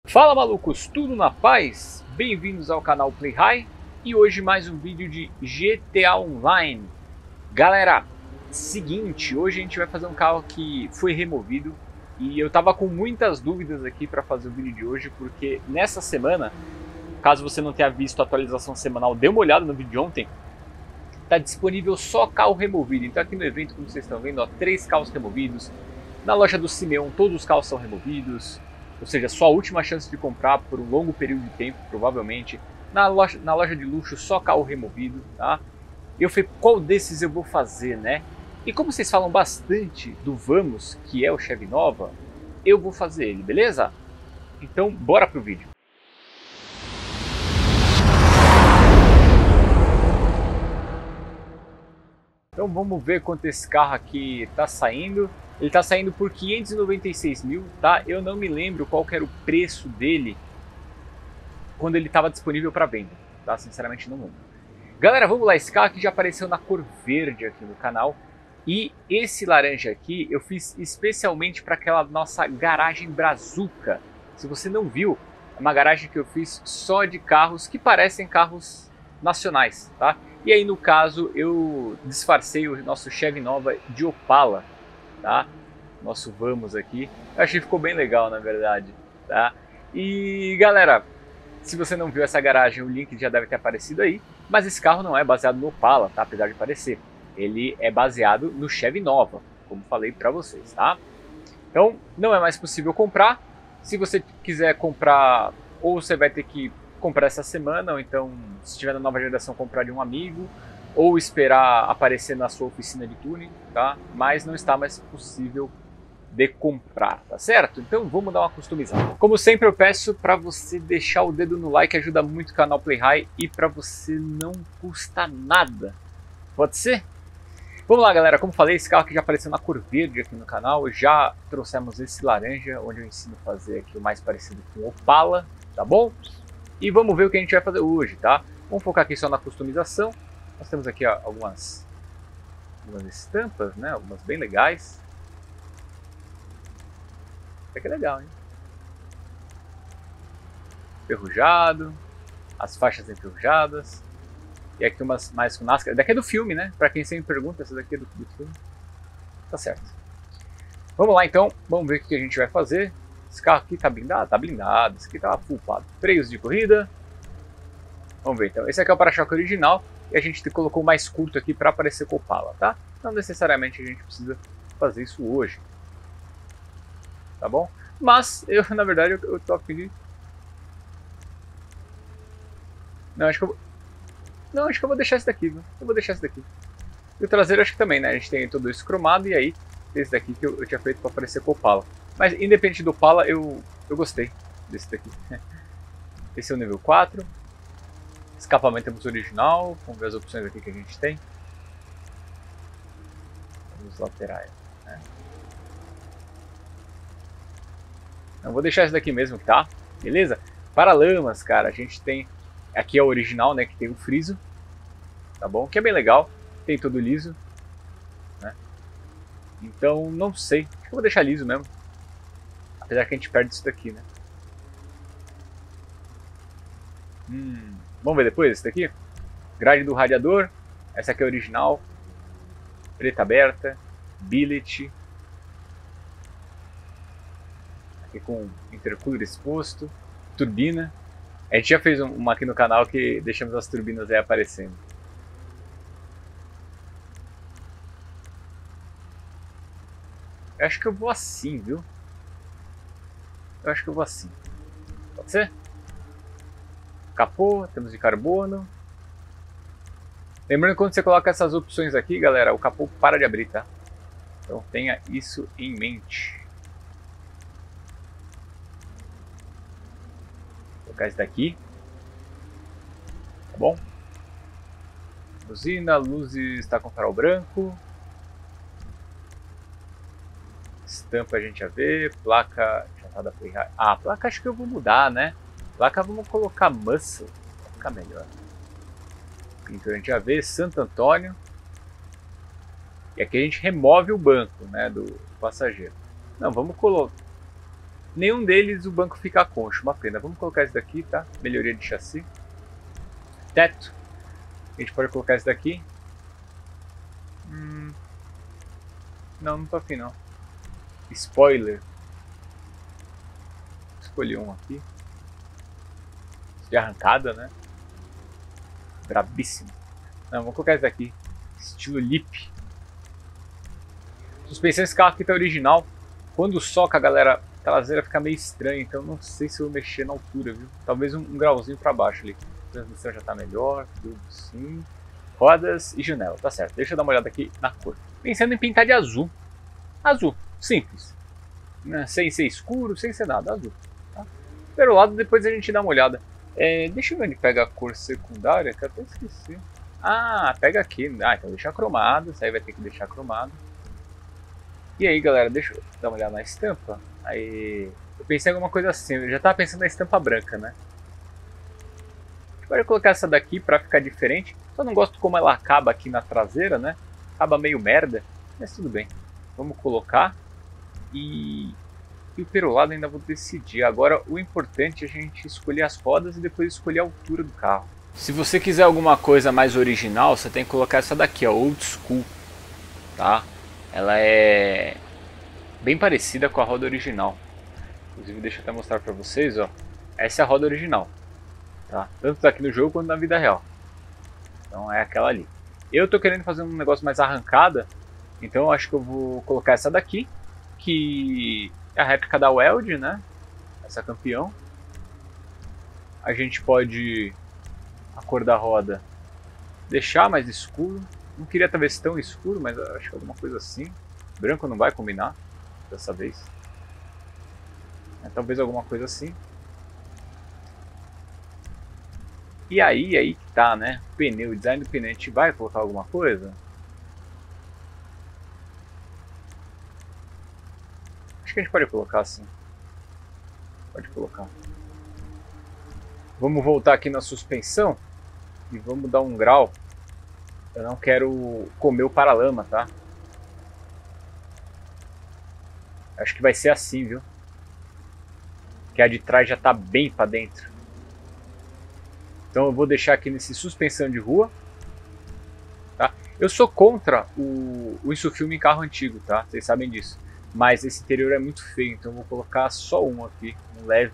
Fala malucos, tudo na paz? Bem-vindos ao canal Play High e hoje mais um vídeo de GTA Online. Galera, seguinte, hoje a gente vai fazer um carro que foi removido e eu tava com muitas dúvidas aqui para fazer o vídeo de hoje, porque nessa semana, caso você não tenha visto a atualização semanal, dê uma olhada no vídeo de ontem, tá disponível só carro removido. Então aqui no evento, como vocês estão vendo, ó, 3 carros removidos. Na loja do Simeon todos os carros são removidos. Ou seja, sua última chance de comprar por um longo período de tempo, provavelmente. Na loja de luxo, só carro removido, tá? Eu falei, qual desses eu vou fazer, né? E como vocês falam bastante do Vamos, que é o Chevy Nova, eu vou fazer ele, beleza? Então, bora pro vídeo. Então vamos ver quanto esse carro aqui tá saindo. Ele está saindo por 596 mil, tá? Eu não me lembro qual que era o preço dele quando ele estava disponível para venda, tá? Sinceramente não lembro. Galera, vamos lá, esse carro aqui já apareceu na cor verde aqui no canal. E esse laranja aqui eu fiz especialmente para aquela nossa garagem brazuca. Se você não viu, é uma garagem que eu fiz só de carros que parecem carros nacionais, tá? E aí no caso eu disfarcei o nosso Chevy Nova de Opala, tá? Nosso Vamos aqui. Eu achei que ficou bem legal, na verdade, tá? E galera, se você não viu essa garagem, o link já deve ter aparecido aí, mas esse carro não é baseado no Opala, tá? Apesar de parecer. Ele é baseado no Chevy Nova, como falei pra vocês, tá? Então, não é mais possível comprar. Se você quiser comprar, ou você vai ter que comprar essa semana, ou então, se tiver na nova geração, comprar de um amigo, ou esperar aparecer na sua oficina de tuning, tá? Mas não está mais possível de comprar, tá certo? Então vamos dar uma customizada. Como sempre eu peço para você deixar o dedo no like, ajuda muito o canal Play High e para você não custa nada. Pode ser? Vamos lá galera, como falei, esse carro aqui já apareceu na cor verde aqui no canal, já trouxemos esse laranja, onde eu ensino a fazer aqui o mais parecido com Opala, tá bom? E vamos ver o que a gente vai fazer hoje, tá? Vamos focar aqui só na customização. Nós temos aqui ó, algumas estampas, né? Algumas bem legais. Até que é legal, hein? Enferrujado, as faixas enferrujadas. E aqui umas mais com NASCAR. Daqui é do filme, né? Pra quem sempre pergunta, essa daqui é do filme. Tá certo. Vamos lá então, vamos ver o que a gente vai fazer. Esse carro aqui tá blindado? Tá blindado. Esse aqui tá fulpado. Freios de corrida. Vamos ver então. Esse aqui é o para-choque original. E a gente colocou mais curto aqui para aparecer com Opala, tá? Não necessariamente a gente precisa fazer isso hoje, tá bom? Mas eu, na verdade, eu tô afim de... Não, acho que eu vou deixar esse daqui, viu? Eu vou deixar esse daqui. E o traseiro acho que também, né? A gente tem todo isso cromado e aí esse daqui que eu tinha feito para aparecer com Opala. Mas independente do Opala, eu gostei desse daqui. Esse é o nível 4. Escapamento temos original, vamos ver as opções aqui que a gente tem. Os laterais, né? Não, vou deixar esse daqui mesmo que tá, beleza? Paralamas, cara, a gente tem... Aqui é o original, né, que tem o friso, tá bom? Que é bem legal, tem todo liso, né? Então, não sei, acho que eu vou deixar liso mesmo. Apesar que a gente perde isso daqui, né? Vamos ver depois esse daqui? Grade do radiador. Essa aqui é a original. Preta aberta. Billet. Aqui com intercooler exposto. Turbina. A gente já fez uma aqui no canal que deixamos as turbinas aí aparecendo. Eu acho que eu vou assim, viu? Eu acho que eu vou assim. Pode ser? Capô, temos de carbono. Lembrando que quando você coloca essas opções aqui, galera, o capô para de abrir, tá? Então tenha isso em mente. Vou colocar esse daqui. Tá bom? Buzina, luzes está com farol branco. Estampa a gente já vê. Placa já tá da Play High. Ah, a placa acho que eu vou mudar, né? Placa vamos colocar Muscle, vai ficar melhor. Pintura a gente já vê, Santo Antônio. E aqui a gente remove o banco, né, do passageiro. Não, vamos colocar... Nenhum deles o banco fica concho, uma pena. Vamos colocar esse daqui, tá? Melhoria de chassi. Teto. A gente pode colocar esse daqui. Não, não tô afim não. Spoiler. Escolhi um aqui. De arrancada, né? Brabíssimo. Não, vou colocar esse daqui. Estilo Lip. Suspensão desse carro aqui tá original. Quando soca, galera, a traseira fica meio estranha. Então não sei se eu vou mexer na altura, viu? Talvez um grauzinho pra baixo ali. A transmissão já tá melhor. Tudo sim. Rodas e janela, tá certo. Deixa eu dar uma olhada aqui na cor. Pensando em pintar de azul. Azul, simples. Sem ser escuro, sem ser nada, azul. Tá? Pelo lado, depois a gente dá uma olhada. Deixa eu ver onde pega a cor secundária, que eu até esqueci. Ah, pega aqui. Ah, então deixa cromado. Isso aí vai ter que deixar cromado. E aí, galera, deixa eu dar uma olhada na estampa. Aí, eu pensei em alguma coisa assim. Eu já tava pensando na estampa branca, né? Agora eu vou colocar essa daqui pra ficar diferente. Só não gosto como ela acaba aqui na traseira, né? Acaba meio merda, mas tudo bem. Vamos colocar. E o perolado ainda vou decidir. Agora o importante é a gente escolher as rodas e depois escolher a altura do carro. Se você quiser alguma coisa mais original, você tem que colocar essa daqui, ó, Old School, tá? Ela é bem parecida com a roda original. Inclusive, deixa eu até mostrar pra vocês, ó. Essa é a roda original, tá? Tanto aqui no jogo quanto na vida real. Então é aquela ali. Eu tô querendo fazer um negócio mais arrancada, então eu acho que eu vou colocar essa daqui, que é a réplica da Weld, né? Essa campeão. A gente pode a cor da roda deixar mais escuro. Não queria talvez tão escuro, mas acho que alguma coisa assim. Branco não vai combinar dessa vez. Talvez alguma coisa assim. E aí que tá, né? Pneu, o design do pneu, a gente vai colocar alguma coisa? Acho que a gente pode colocar assim. Pode colocar. Vamos voltar aqui na suspensão e vamos dar um grau. Eu não quero comer o paralama, tá? Acho que vai ser assim, viu? Que a de trás já tá bem pra dentro. Então eu vou deixar aqui nesse suspensão de rua. Tá? Eu sou contra o insufilme em carro antigo, tá? Vocês sabem disso. Mas esse interior é muito feio, então eu vou colocar só um aqui, um leve.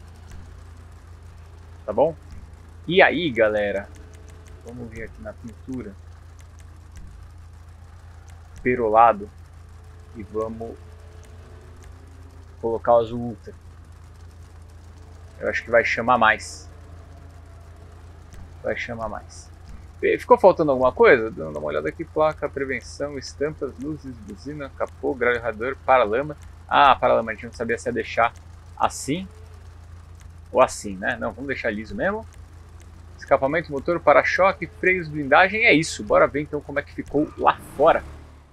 Tá bom? E aí, galera, vamos vir aqui na pintura. Perolado. E vamos colocar o azul ultra. Eu acho que vai chamar mais. Vai chamar mais. Ficou faltando alguma coisa? Dando uma olhada aqui. Placa, prevenção, estampas, luzes, buzina, capô, grau de radiador, paralama. Ah, paralama, a gente não sabia se ia deixar assim ou assim, né? Não, vamos deixar liso mesmo. Escapamento, motor, para-choque, freios, blindagem. É isso, bora ver então como é que ficou lá fora.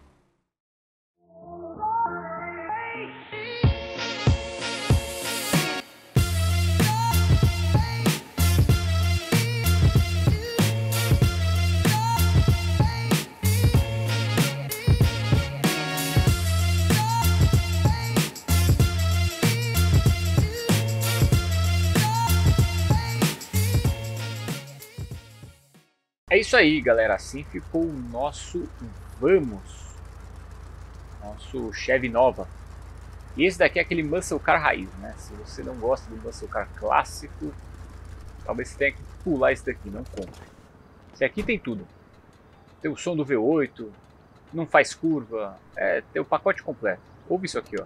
É isso aí, galera. Assim ficou o nosso Vamos. Nosso Chevy Nova. E esse daqui é aquele Muscle Car raiz, né? Se você não gosta do Muscle Car clássico, talvez você tenha que pular esse daqui, não compre. Esse aqui tem tudo. Tem o som do V8, não faz curva, tem o pacote completo. Ouve isso aqui, ó.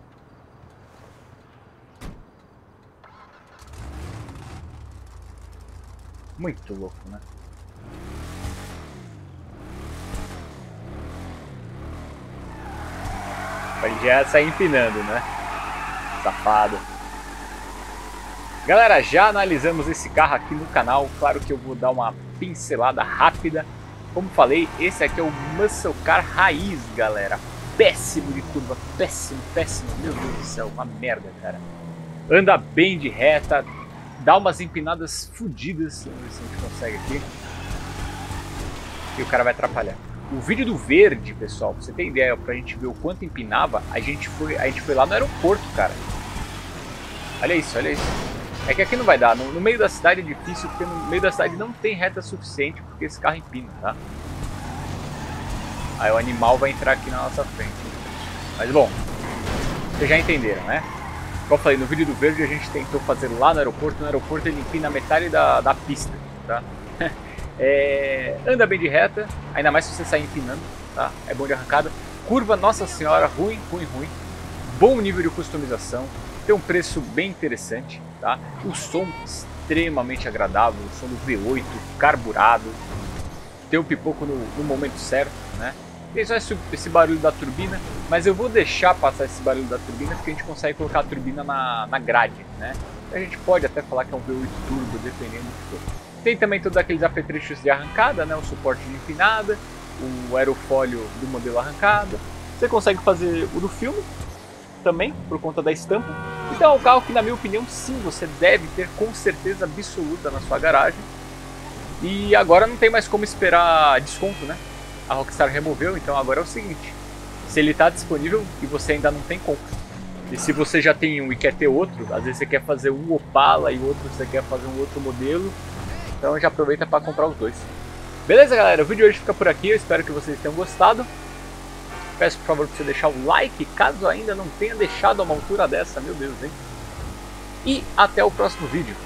Muito louco, né? Pode já sair empinando, né? Safado. Galera, já analisamos esse carro aqui no canal. Claro que eu vou dar uma pincelada rápida. Como falei, esse aqui é o Muscle Car raiz, galera. Péssimo de curva, péssimo, péssimo. Meu Deus do céu, uma merda, cara. Anda bem de reta, dá umas empinadas fodidas. Vamos ver se a gente consegue aqui. E o cara vai atrapalhar. O vídeo do verde, pessoal, pra você ter ideia, pra gente ver o quanto empinava, a gente foi lá no aeroporto, cara. Olha isso, olha isso. É que aqui não vai dar, no meio da cidade é difícil, porque no meio da cidade não tem reta suficiente, porque esse carro empina, tá? Aí o animal vai entrar aqui na nossa frente. Mas bom, vocês já entenderam, né? Como eu falei, no vídeo do verde a gente tentou fazer lá no aeroporto ele empina metade da pista, tá? Anda bem de reta, ainda mais se você sair empinando, tá? É bom de arrancada. Curva, nossa senhora, ruim. Bom nível de customização, tem um preço bem interessante, tá? O som extremamente agradável, o som do V8 carburado, tem o pipoco no momento certo, né? Tem só esse barulho da turbina, mas eu vou deixar passar esse barulho da turbina porque a gente consegue colocar a turbina na grade, né? A gente pode até falar que é um V8 turbo, dependendo do que for. Tem também todos aqueles apetrechos de arrancada, né? O suporte de empinada, o aerofólio do modelo arrancada. Você consegue fazer o do filme também, por conta da estampa. Então é um carro que, na minha opinião, sim, você deve ter com certeza absoluta na sua garagem. E agora não tem mais como esperar desconto, né? A Rockstar removeu, então agora é o seguinte: se ele está disponível e você ainda não tem, compra. E se você já tem um e quer ter outro, às vezes você quer fazer um Opala e outro você quer fazer um outro modelo, então já aproveita para comprar os dois. Beleza, galera? O vídeo hoje fica por aqui, eu espero que vocês tenham gostado. Peço por favor para você deixar o like, caso ainda não tenha deixado a uma altura dessa, meu Deus, hein? E até o próximo vídeo.